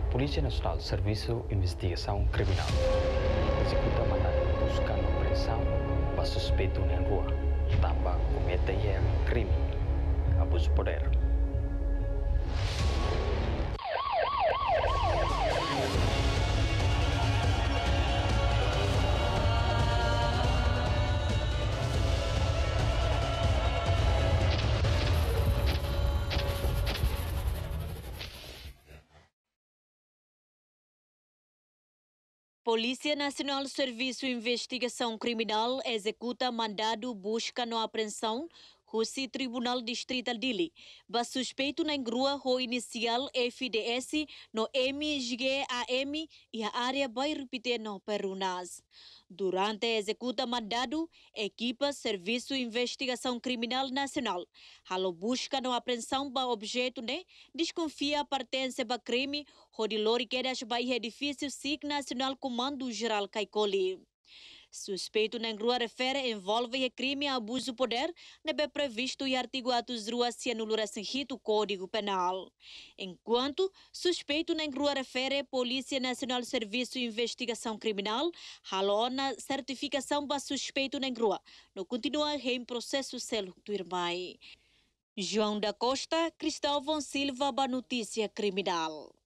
Polícia Nacional Serviço Investigação Criminal executa mandado de busca na apreensão para suspeito na rua, também comete crime, abuso de poder. Polícia Nacional Serviço Investigação Criminal executa mandado busca na apreensão Russi Tribunal Distrital Dili, ba suspeito na rua ho inicial FDS no MGAM e a área vai repetir no Perunas. Durante a executa mandado, equipa Serviço Investigação Criminal Nacional halo busca na apreensão ba objeto ne desconfia pertence ba crime ho de loriquedas ba edifício SIC Nacional Comando Geral Caicoli. Suspeito na rua refere envolve crime a abuso de poder, nebe previsto em artigo atos rua se anulura sem rito Código Penal. Enquanto suspeito na rua refere Polícia Nacional Serviço Investigação Criminal, halou na certificação para suspeito na rua, não continua em processo selo do irmão. João da Costa, Cristóvão Silva, para Notícia Criminal.